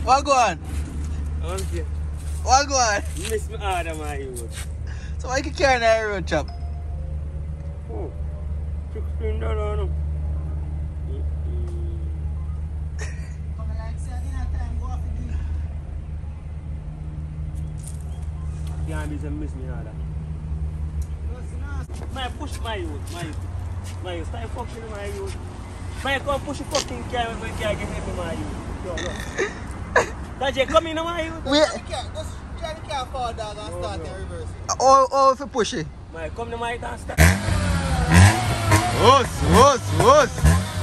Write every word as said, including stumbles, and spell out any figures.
What go on? Okay. What go on? Miss me order my youth. So why you carry that road chop? Oh. sixteen dollars. Can't be some miss me order. My push my youth, my youth. My youth, start fucking my youth. My come push the fucking car when my car get hit my youth. Yo, no. That you come in my youth? Wait. Just try the car forward dog and start and reverse it. Oh, oh, if you push it. My come to my and start. Us, us, us.